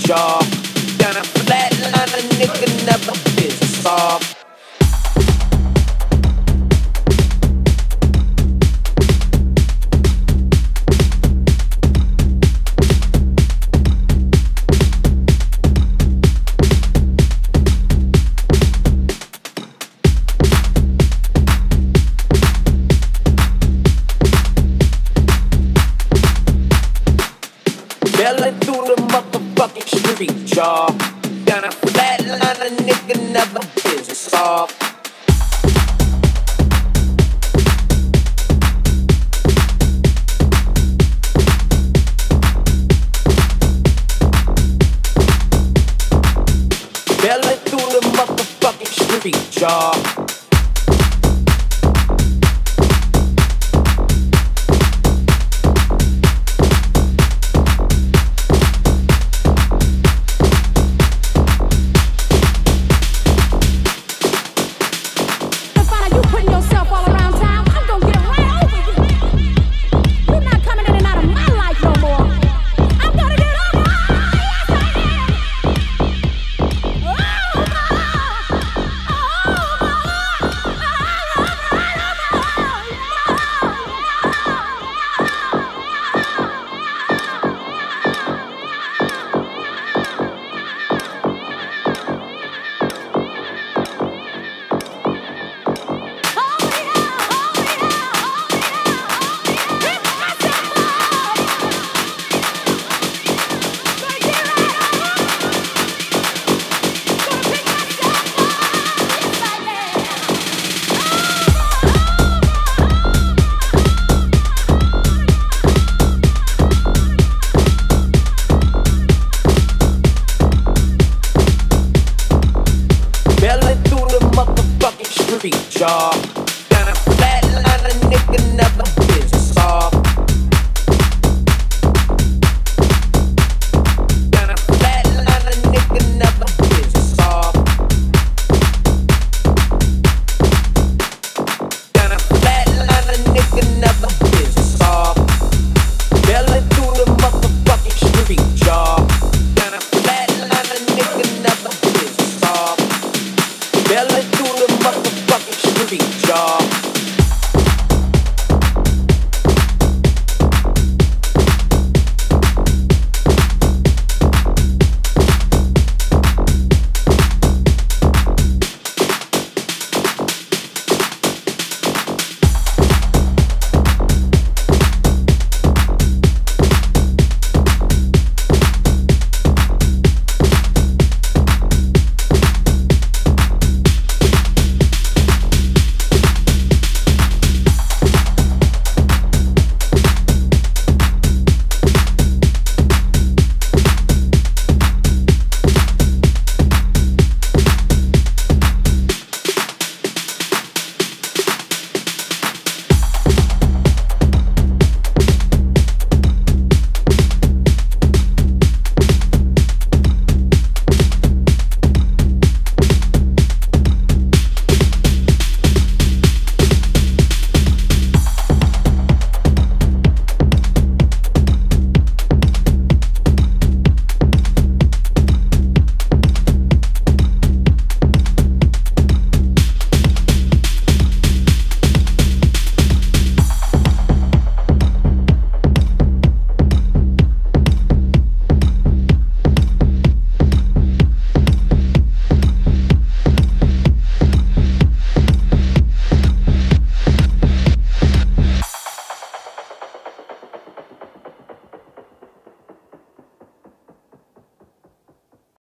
y'all. Down a flat line, a nigga never business off. Belling through the motherfucking street, y'all. Down a flat line, a nigga never business off. Belling through the motherfucking street, y'all. Y'all. Down a flat line, a nigga never business off. Down a flat line, a nigga never business off. Down a flat line, a nigga never business off. Belling through the motherfucking street, y'all. Down a flat line, a nigga never business off. Belling through the motherfucking street, y'all.